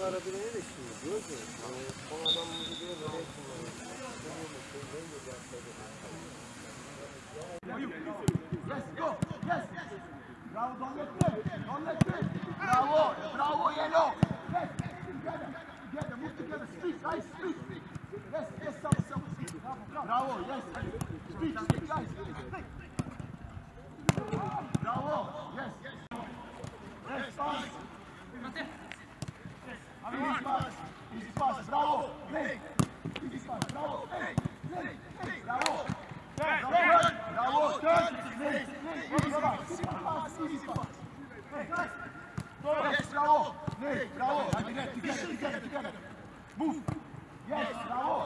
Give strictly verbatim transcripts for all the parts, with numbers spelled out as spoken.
arabayı de şimdi diyor ki o adamımızı diyor nereye kullanıyor? Yes, go, yes. Bravo, don't let me, don't let me. Bravo, bravo, yellow. Yes, together, together, move together. Street, guys, street. Yes, yes, some, some. Bravo, yes. Street, street, guys. Bravo, yes. Yes, pass. Easy pass, easy pass. Bravo, play. Easy pass, bravo, play, play, play. Bravo. Bravo, bravo, turn, play, play. Easy pass, easy pass, easy pass. Yes, bravo, play, bravo. Together, together, together, together. Move. Yes, bravo.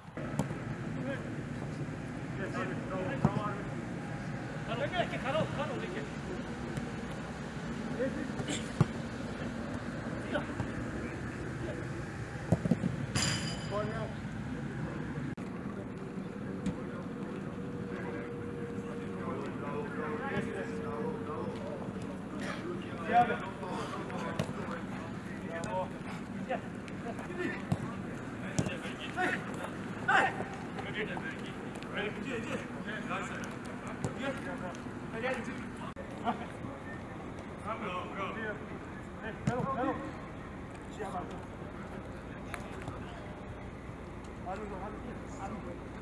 Yes, bravo, bravo. Karol, Karol, Karol, Karol, Karol. Hadi, hadi, hadi.